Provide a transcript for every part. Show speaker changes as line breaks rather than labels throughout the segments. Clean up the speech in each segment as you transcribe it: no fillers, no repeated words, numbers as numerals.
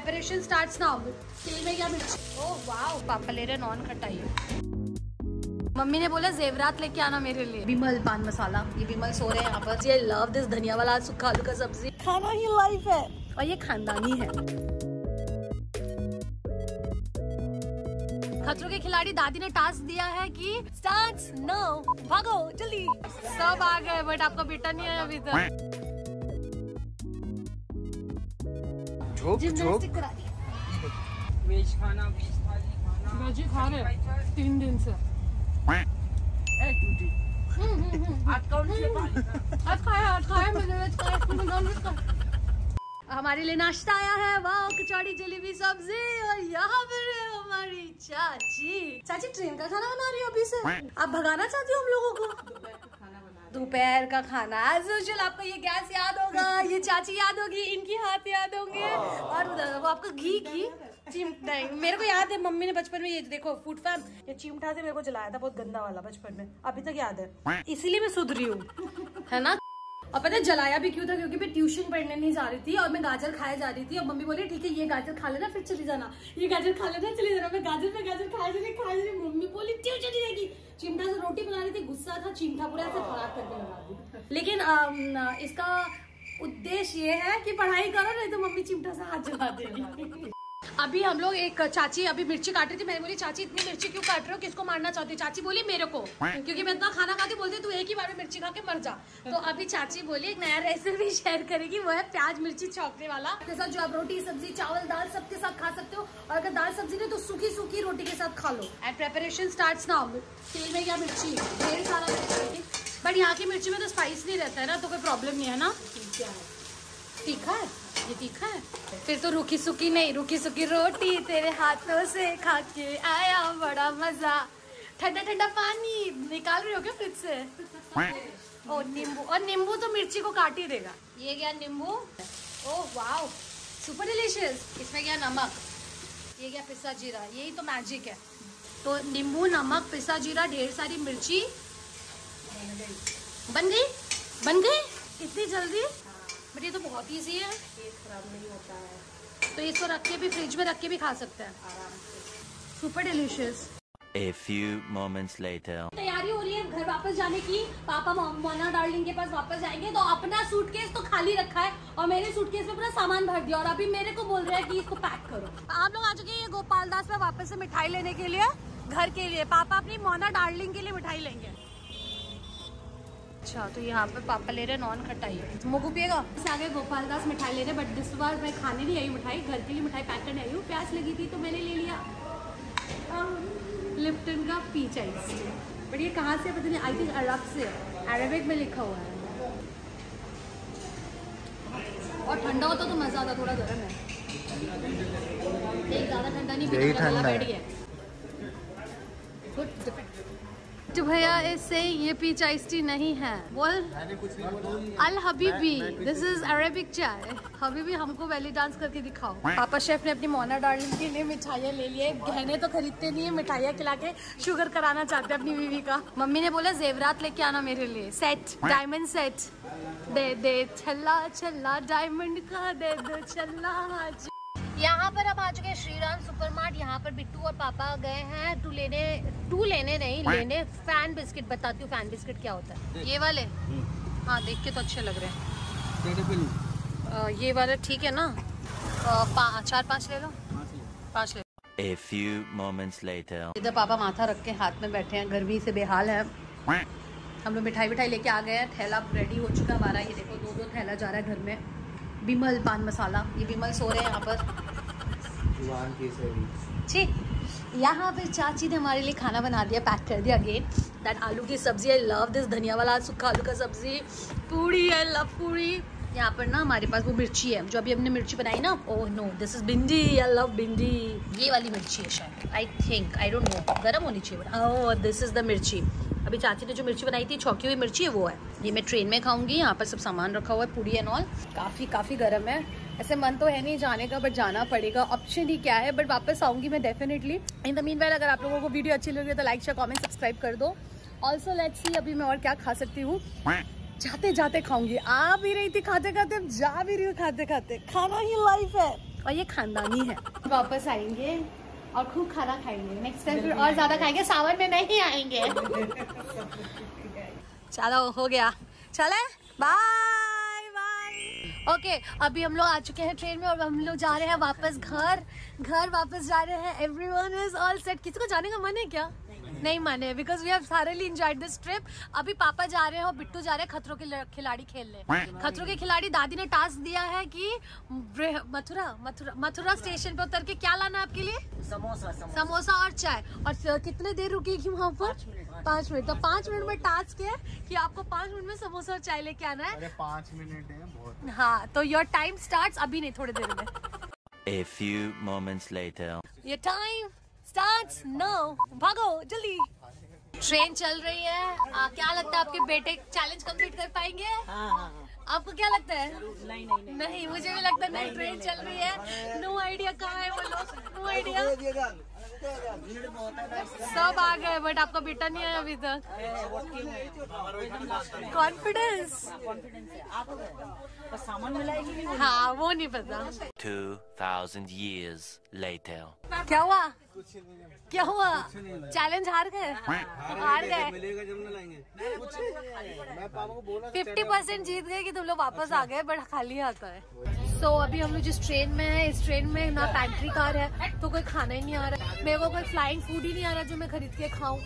Preparation starts now. तेल में क्या मिर्च। ओह वाओ, पापा ले रहे नॉन खटाई। मम्मी ने बोला जेवरात लेके आना मेरे लिए। बिमल पान मसाला, ये बिमल सो रहे हैं यहाँ पर। ये लव दिस धनिया वाला सूखा आलू का सब्जी। खाना ही लाइफ है और ये खानदानी है। खतरों के खिलाड़ी दादी ने टास्क दिया है कि स्टार्ट्स नाउ, भागो जल्दी। सब आ गए बट आपका बेटा नहीं आया अभी तक। जिम्नास्टिक करा दी।
वेज खाना, वेज थाली खाना।
वेज खा रहे 3 दिन से।
आज कौन सी थाली?
आज खाया मैंने वेज खाया, नॉन वेज खाया। हमारे लिए नाश्ता आया है, वाह कचौड़ी जलेबी सब्जी। और यहाँ पर है हमारी चाची। चाची ट्रेन का खाना बना रही हो अभी से? आप भगाना चाहती हो हम लोगों को? दोपहर का खाना एज यूजुअल। आपको ये गैस याद होगा, ये चाची याद होगी, इनकी हाथ याद होंगे। और वो आपका घी चिमटा। मेरे को याद है मम्मी ने बचपन में ये देखो फूड फैन, ये चिमटा से मेरे को जलाया था, बहुत गंदा वाला बचपन में, अभी तक याद है। इसीलिए मैं सुधरी हूँ, है ना। और पता है जलाया भी क्यों था? क्योंकि मैं ट्यूशन पढ़ने नहीं जा रही थी और मैं गाजर खाए जा रही थी। और मम्मी बोली ठीक है ये गाजर खा लेना फिर चली जाना, ये गाजर खा लेना चली जाना। मैं गाजर खाए जा रही। मम्मी बोली ट्यूशन नहीं जाएगी। चिमटा से रोटी बना रही थी, गुस्सा था, चिमटा पूरा ऐसे खराब करके लगा दी। लेकिन इसका उद्देश्य ये है कि पढ़ाई करो, नहीं तो मम्मी चिमटा से हाथ जला देगी। अभी हम लोग एक चाची अभी मिर्ची काट रही थी। मैंने बोली चाची इतनी मिर्ची क्यों काट रहे हो, किसको मारना चाहती हो? चाची बोली मेरे को, क्योंकि मैं इतना खाना खाती, बोलती तू एक ही बार में मिर्ची खा के मर जा। तो अभी चाची बोली एक नया रेसिपी शेयर करेगी, वो है प्याज मिर्ची छौंकने वाला। के साथ जो आप रोटी सब्जी चावल दाल सबके साथ खा सकते हो, और अगर दाल सब्जी नहीं तो सूखी रोटी के साथ खा लो। And preparation starts now. तेल में क्या मिर्ची, ढेर सारा मिर्ची, बट यहाँ की मिर्ची में तो स्पाइस नहीं रहता है ना, तो कोई प्रॉब्लम नहीं है ना। तीखा है, ये तीखा है। फिर तो रूखी सूखी नहीं, रूखी सूखी रोटी तेरे हाथों से खा के आया बड़ा मजा। ठंडा ठंडा पानी निकाल रही हो क्या फ्रिज से? ओ नींबू, और नींबू तो मिर्ची को काट ही देगा। ये क्या नींबू? Oh wow super delicious. इसमें क्या नमक, ये क्या पिसा जीरा, यही तो मैजिक है। तो नींबू नमक पिसा जीरा ढेर सारी मिर्ची बन गई इतनी जल्दी। बट ये तो बहुत ईजी है, ये खराब नहीं होता है, तो इसको रख के भी फ्रिज में रख के भी खा सकते हैं आराम से। Super delicious.
A few moments later.
तैयारी हो रही है घर वापस जाने की। पापा मोना डार्लिंग के पास वापस जाएंगे, तो अपना सूटकेस तो खाली रखा है और मेरे सूटकेस में पूरा सामान भर दिया, और अभी मेरे को बोल रहे हैं कि इसको पैक करो। आप लोग आ चुके हैं गोपाल दास में वापस से मिठाई लेने के लिए, घर के लिए। पापा अपनी मोना डार्लिंग के लिए मिठाई लेंगे। अच्छा तो यहाँ पे पापा ले रहे नॉन खटाई। मोगू पिएगा? आगे गोपाल दास मिठाई ले रहे, बट दिस बार मैं खाने नहीं आई हूँ मिठाई, घर के लिए मिठाई पैक करने आई हूँ। प्यास लगी थी तो मैंने ले लिया लिप्टन का पीच आइस। बट ये कहाँ से पता नहीं, आई थिंक अरब से, अरेबिक में लिखा हुआ है। और ठंडा होता तो मजा आता, थोड़ा गर्म है। एक ज़्यादा ठंडा नहीं पीता, गला बैठ गया। तो भैया इससे ये पीच आइस टी नहीं है, बोल अल हबीबी, दिस इज अरेबिक चाय। हबीबी हमको बेली डांस करके दिखाओ। पापा शेफ ने अपनी मोना डार्लिंग के लिए मिठाइयाँ ले लिए। गहने तो खरीदते नहीं है, मिठाइयाँ खिला के शुगर कराना चाहते हैं अपनी बीवी का। मम्मी ने बोला जेवरात लेके आना मेरे लिए, सेट डायमंड सेट दे छल्ला छल्ला डायमंड का दे दो छल्ला। यहाँ पर अब आ चुके हैं श्रीराम सुपरमार्ट। यहाँ पर बिट्टू और पापा गए हैं लेने फैन बिस्किट। बताती हूँ फैन बिस्किट क्या होता है। ये वाले हाँ देख के तो अच्छे लग रहे हैं। ये वाले ठीक है ना? 4-5 ले लो, 5 ले लो।
A few moments later.
इधर पापा माथा रख के हाथ में बैठे हैं, गर्मी से बेहाल है। हम लोग मिठाई लेके आ गए हैं। थैला रेडी हो चुका हमारा, ये देखो 2-2 थैला जा रहा है घर में। बिमल पान मसाला, ये बिमल सो रहे हैं यहाँ पर। यहाँ पे चाची ने हमारे लिए खाना बना दिया, पैक कर दिया अगेन। दैट आलू की सब्जी, आई लव दिस धनिया वाला सूखा आलू का सब्जी। पूरी है, लव पूरी। यहाँ पर ना हमारे पास वो मिर्ची है जो अभी हमने मिर्ची बनाई ना। ओह नो दिस इज भिंडी, आई लव भिंडी। ये वाली मिर्ची है शायद, I think, I don't know, गर्म होनी चाहिए। ओह दिस इज द मिर्ची। अभी चाची ने जो मिर्ची बनाई थी छौंकी हुई मिर्ची है, वो है। ये मैं ट्रेन में खाऊंगी। यहाँ पर सब सामान रखा हुआ है, पूरी एंड ऑल। काफ़ी गर्म है। ऐसे मन तो है नहीं जाने का, बट जाना पड़ेगा, ऑप्शन ही क्या है। बट वापस आऊंगी मैं डेफिनेटली। इन द मीनवाइल अगर आप लोगों को वीडियो अच्छी लगी तो लाइक शेयर कमेंट सब्सक्राइब कर दो। ऑल्सो लेट्स सी अभी मैं और क्या खा सकती हूँ। जाते जाते खाऊंगी, आ भी रही थी खाते खाते, अब जा भी रही हूँ खाते खाते। खाना ही लाइफ है और ये खानदानी है। वापस आएंगे और खूब खाना खाएंगे, नेक्स्ट टाइम फिर और ज्यादा खाएंगे, सावन में नहीं आएंगे। चलो हो गया, चले बाय बाय। ओके अभी हम लोग आ चुके हैं ट्रेन में और हम लोग जा रहे हैं वापस घर वापस जा रहे हैं। Everyone is all set. किसी को जाने का मन है क्या? नहीं माने, because we have thoroughly enjoyed this trip। अभी पापा जा रहे हैं और बिट्टू जा रहे हैं खतरों के खिलाड़ी खेलने। खतरों के खिलाड़ी दादी ने टास्क दिया है कि मथुरा स्टेशन पे उतर के क्या लाना है आपके लिए? समोसा और चाय। और कितने देर रुकेगी वहाँ पर? 5 मिनट। तो 5 मिनट में टास्क है कि आपको 5 मिनट में समोसा और चाय लेके आना है।
अरे 5 मिनट है बहुत।
हाँ तो योर टाइम स्टार्ट्स अभी नहीं, थोड़ी देर में।
A few moments later.
ये टाइम स्टार्ट्स नाउ, भागो जल्दी। ट्रेन चल रही है। क्या लगता है आपके बेटे चैलेंज कंप्लीट कर पाएंगे? आपको क्या लगता है? नहीं मुझे भी लगता है नहीं। ट्रेन चल रही है, नो आइडिया कहाँ है वो लोग, नो आइडिया। सब आ गए बट आपका बेटा नहीं आया अभी तक। कॉन्फिडेंस
सामान मिलाएगी।
हाँ वो नहीं पता।
2000 years later.
क्या हुआ? क्या हुआ? चैलेंज हार गए? हार गए।
मिलेगा जब ना लाएंगे। मैं पापा को बोला
50% जीत गए कि तुम लोग वापस आ गए, बट खाली आता है। सो अभी हम लोग जिस ट्रेन में है, इस ट्रेन में ना पैंट्री कार है तो कोई खाना ही नहीं आ रहा है। मेरे को कोई फ्लाइंग फूड ही नहीं आ रहा जो मैं खरीद के खाऊं।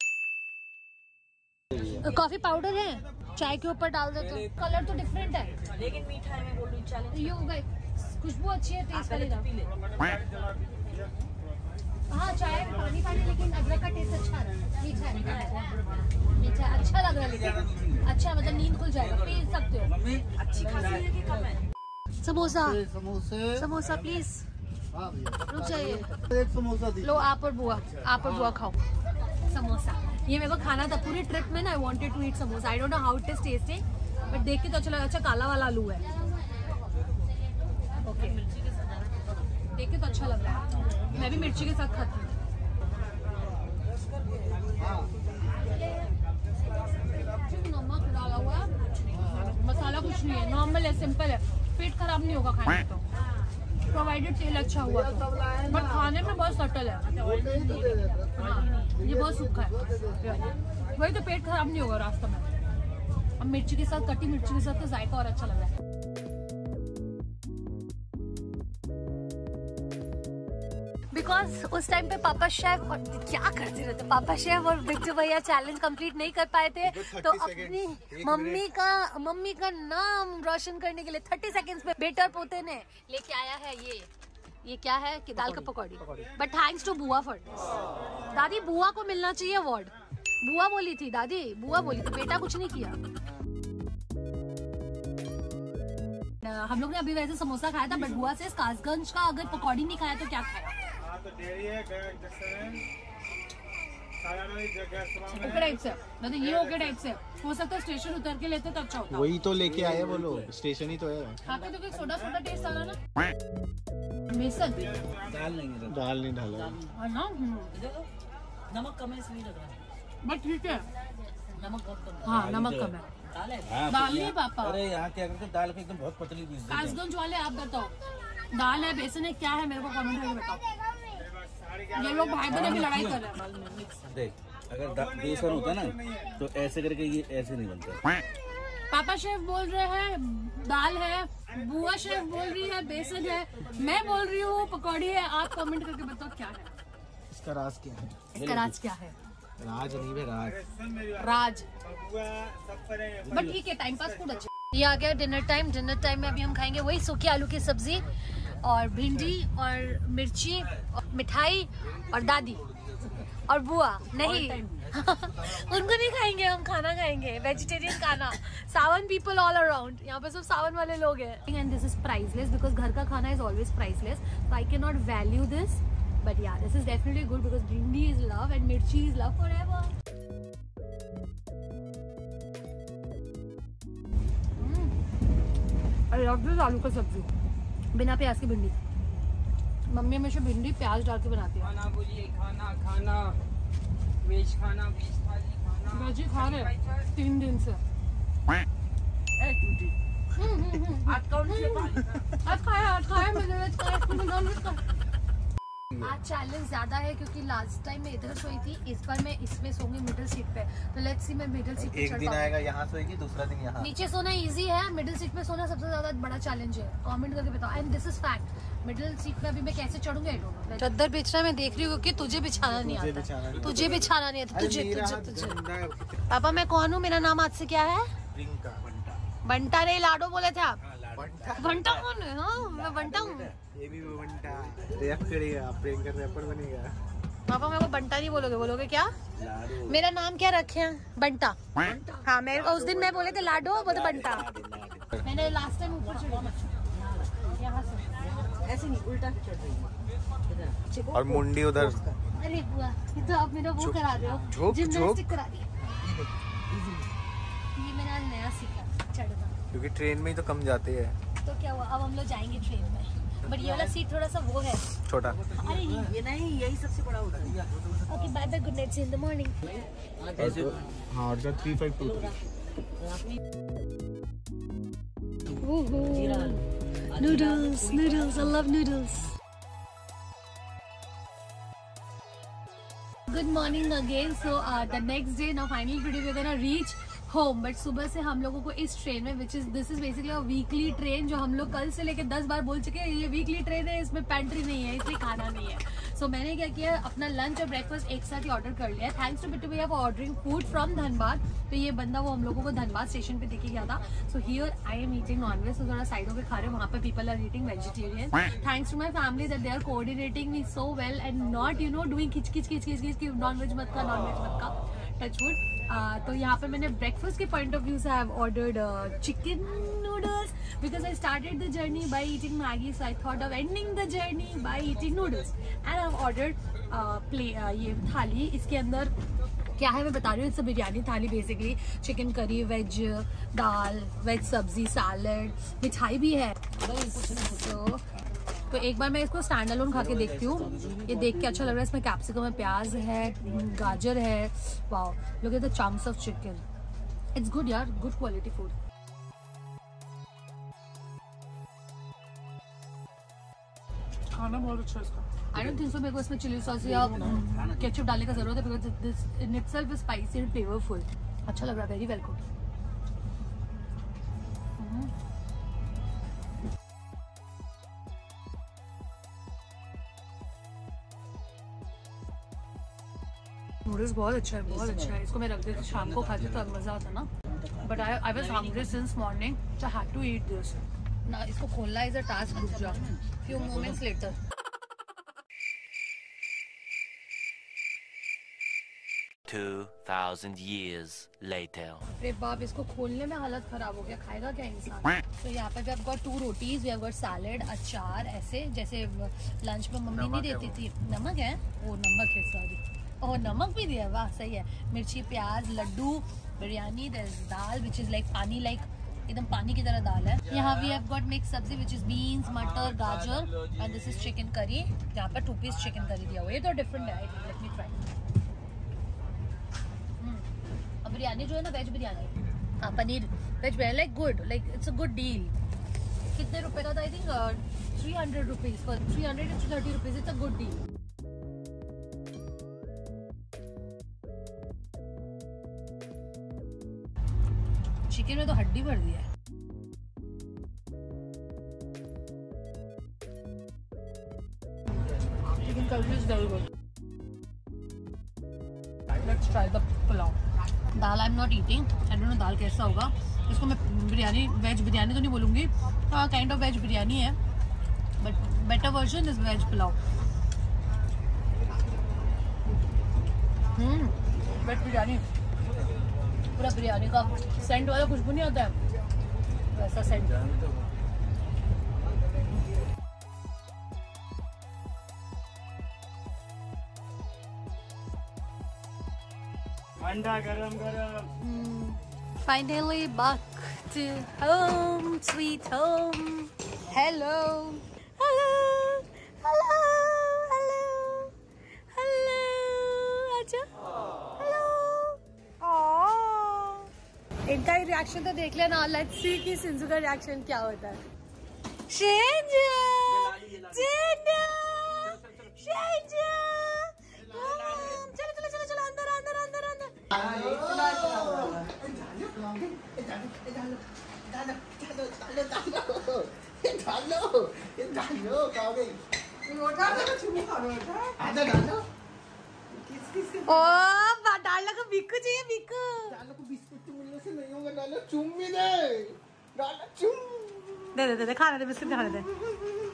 कॉफी पाउडर है, चाय के ऊपर डाल देते। कलर तो डिफरेंट है
लेकिन मीठा है, मैं बोल रही चैलेंज।
ये हो गई, खुशबू अच्छी है, टेस्ट करेगा। हाँ चाय में पानी पानी, लेकिन अदरक का टेस्ट अच्छा है, मीठा है, मीठा अच्छा लग रहा है। लेकिन अच्छा मतलब नींद खुल जाएगा, पी सकते हो।
अच्छी खासी है कि कम है?
समोसा
समोसे।
समोसा प्लीज।
हाँ भैया
रुक जाइए।
एक समोसा दी।
लो आप और बुआ खाओ समोसा। ये मेरे को खाना था पूरी ट्रिप में ना। I wanted to eat samosa. I don't know how it is tasting but देख के तो अच्छा लगा। अच्छा काला वाला आलू है। ओके देख के तो अच्छा लग रहा है। मैं भी मिर्ची के साथ खाती हूँ। नमक डाला हुआ है, मसाला कुछ नहीं है, नॉर्मल है, सिंपल है। पेट खराब नहीं होगा खाने तो, प्रोवाइडेड तेल अच्छा हुआ तो। बट खाने में बहुत सटल है। हाँ ये बहुत सूखा है, वही तो पेट खराब नहीं होगा रास्ते में। अब मिर्ची के साथ, कटी मिर्ची के साथ तो जायका और अच्छा लग रहा है। बिकॉज उस टाइम पे पापा शेफ और क्या करते रहते, पापा शेफ और बिट्टू भैया चैलेंज कंप्लीट नहीं कर पाए थे तो अपनी मम्मी का नाम रोशन करने के लिए 30 सेकंड्स में बेटर पोते ने लेके आया है ये क्या है कि दाल का पकौड़ी। बट थैंक्स टू बुआ फॉर दिस। दादी बुआ को मिलना चाहिए अवार्ड। बुआ बोली थी, दादी बुआ बोली थी, बेटा कुछ नहीं किया। हम लोग ने अभी वैसे समोसा खाया था बट बुआ से कासगंज का अगर पकौड़ी नहीं खाया तो क्या खाया?
तो डेयरी है,
ओके टाइप से, मतलब ये ओके टाइप से हो सकता है। स्टेशन उतर के लेते तो अच्छा होता।
वही तो लेके आए वो लोग, स्टेशन ही तो है।
खाते तो कोई सोडा टेस्ट आ रहा ना। बेसन
दाल नहीं डाला
और ना
नमक कम है इसलिए लग रहा है।
बट ठीक है,
नमक बहुत कम है।
हाँ नमक कम है।
दाल है।
हाँ,
दाल नहीं पापा,
अरे यहाँ क्या करते हैं, दाल को एकदम बहुत पतली पीस देते हैं।
कासगंज वाले आप बताओ दाल है बेसन है क्या है, मेरे को कमेंट करके बताओ। ये लोग भाई बहन अभी लड़ाई कर रहे हैं।
देख अगर बेसन होता ना तो ऐसे करके ये ऐसे नहीं बनता।
पापा शेफ बोल रहे हैं दाल है, बुआ शेफ बोल रही है बेसन है, मैं बोल रही हूँ पकौड़ी है। आप कमेंट करके बताओ क्या है
इसका राज क्या है?
इसका राज क्या है?
राज नहीं है,
राज। बट ठीक है, टाइम पास फूड अच्छा। ये आ गया डिनर टाइम। डिनर टाइम में अभी हम खाएंगे वही सूखी आलू की सब्जी और भिंडी और मिर्ची और मिठाई और दादी और बुआ नहीं उनको नहीं खाएंगे, हम खाना खाएंगे वेजिटेरियन खाना। सावन पीपल ऑल अराउंड, यहाँ पे सब सावन वाले लोग हैं। And this is priceless because घर का खाना is always priceless, so I cannot value this, but yeah this is definitely good because bhindi is love and mirchi is love forever. I love this आलू का सब्जी बिना प्याज की भिंडी। मम्मी हमेशा भिंडी प्याज डाल के बनाती है।
खाना बोलिए, खाना खाना वेज खाना, वेज थाली खाना।
वेज ही खा रहे 3 दिन से। आज खाया मैंने वेज खाया, नॉन वेज खाया। आज चैलेंज ज्यादा है क्योंकि लास्ट टाइम मैं इधर सोई थी, इस बार मैं इसमें सोऊंगी मिडिल सीट पे। तो लेट्स सी मैं मिडिल सीट पे
एक दिन आएगा यहाँ सोएगी, दूसरा दिन यहाँ।
नीचे सोना इजी है, मिडिल सीट पे सोना सबसे ज्यादा बड़ा चैलेंज है। कमेंट करके बताओ, and this is fact. Middle seat पे अभी मैं कैसे चढ़ूंगी आई डोंट नो। चद्दर बिछना मैं देख रही हूँ कि तुझे बिछाना नहीं आता, तुझे बिछाना नहीं आता, तुझे। पापा मैं कौन हूँ, मेरा नाम आज से क्या है? बंटा नहीं, लाडो बोले थे आप। बंटा कौन है? हाँ मैं बंटा हूँ।
ये भी बंटा रैप करेगा, प्रियंका रैपर बनेगा।
पापा मेरे को बंटा नहीं बोलोगे, बोलोगे क्या? मेरा नाम क्या रखे हैं? बंटा। हाँ मेरे को उस दिन मैं बोले थे लाडो, बोलते बंटा। मैंने लास्ट टाइम ऊपर चढ़ी यहाँ से, ऐसे नहीं उल्टा चढ़ रही है।
और मुंडी उधर।
अरे बुआ ये तो आप मेरा वो करा रहे हो, जिम्नास्टिक करा रही है। ये मैंने आज नया सीखा चढ़ना,
क्योंकि ट्रेन में ही तो कम जाते हैं।
तो क्या हुआ, अब हम लोग जाएंगे ट्रेन में, बट ये वाला सीट थोड़ा सा वो है
छोटा।
अरे ये नहीं, यही सबसे बड़ा होता है। Okay bye bye, good night, see in the morning.
हाँ और 3523
noodles, noodles, I love noodles. Good morning again. So the next day now finally today we are gonna reach home. But सुबह से हम लोगों को इस ट्रेन में this is basically a weekly train, जो हम लोग कल से लेके 10 बार बोल चुके हैं ये वीकली ट्रेन है, इसमें पेंट्री नहीं है, इसलिए खाना नहीं है। सो मैंने क्या किया, अपना लंच और ब्रेकफास्ट एक साथ ही ऑर्डर कर लिया। थैंक्स टू बिट्टू भैया for ordering food from Dhanbad. तो ये बंदा वो हम लोगों को धनबाद स्टेशन पे देखे गया था। So here I am eating non veg, तो थोड़ा साइडों पे खा रहे हैं, वहाँ पे people are eating vegetarian. Thanks to my family that they are coordinating me so well and not doing खिच खिच कि नॉनवेज मत का, नॉनवेज मत का, टचवुड। तो यहाँ पे मैंने ब्रेकफास्ट के पॉइंट ऑफ व्यू से I have ordered chicken noodles because I started the journey by eating Maggi, so I thought of ending the journey by eating noodles and I have ordered ये थाली। इसके अंदर क्या है मैं बता रही हूँ, it's biryani thali basically. Chicken curry, veg दाल, वेज सब्जी, सैलड, मिठाई भी है। तो एक बार मैं इसको स्टैंड अलोन खा के देखती हूँ। ये देख के अच्छा लग रहा है, इसमें कैप्सिकम है, प्याज है, गाजर है। Wow, look at the chunks of chicken, it's good यार, गुड क्वालिटी फूड। खाना बहुत अच्छा है इसका। आई डोंट थिंक सो मेरे को इसमें चिली सॉस या केचप डालने का जरूरत है because this in itself is spicy and flavourful. अच्छा लग रहा है, वेरी वेल कुक्ड। नूडल्स बहुत अच्छा है, बहुत अच्छा है। इसको मैं रख देती, शाम को खाती तो अब मजा आता ना। But I was hungry since morning, so I had to eat this. ना इसको खोलना इज अ टास्क, रुक जा। Few moments later
2000 years later.
अरे बाप, इसको खोलने में हालत खराब हो गया, खाएगा क्या इंसान। तो यहाँ पे भी आपको 2 rotis, we have got salad, अचार, ऐसे जैसे लंच में मम्मी नहीं देती थी। नमक है, वो नमक है, सॉरी, ओह नमक भी दिया, वाह सही है। मिर्ची, प्याज, लड्डू, biryani, there is dal which is like पानी, लाइक एकदम पानी की तरह दाल है। यहाँ वी हैव गॉट मिक्स सब्जी विच इज बीन्स, मटर, गाजर and this is chicken curry. यहाँ पर 2 पीस चिकन करी दिया हुआ है, ये तो डिफरेंट है। Let me try. बिरयानी जो है ना, वेज बिरयानी, हाँ paneer veg biryani, like good, like it's a good deal. कितने रुपए का था? I think 300 rupees, 300 to 30 rupees, it's a good deal. Chicken में तो हड्डी भर दी है। Chicken curry is very good. Let's try the pulao. Dal I am not eating, I don't know दाल कैसा होगा। इसको मैं बिरयानी, वेज बिरयानी तो नहीं बोलूँगी, हाँ काइंड ऑफ वेज बिरयानी है, but better version is veg pulao. Veg biryani, पूरा बिरयानी का सेंट वाला खुशबू नहीं आता है, वैसा सेंट।
अंडा गरम गरम।
Finally back to home, sweet home. Hello, hello, hello, hello, hello. आजा, hello. इनका ही रिएक्शन तो देख लेना, लेट्स सी कि सिंजू का रिएक्शन क्या होता है। शिंजू, शिंजू, शिंजू, चलो चलो चलो चलो अंदर अंदर अंदर अंदर। ओ डालो को बिक्कू चाहिए, बिक्कू।
बिस्कुट मिलने से नहीं होगा, डालो चुम भी दे, डालो चुम।
दे खाने दे, बिस्किट खाने दे।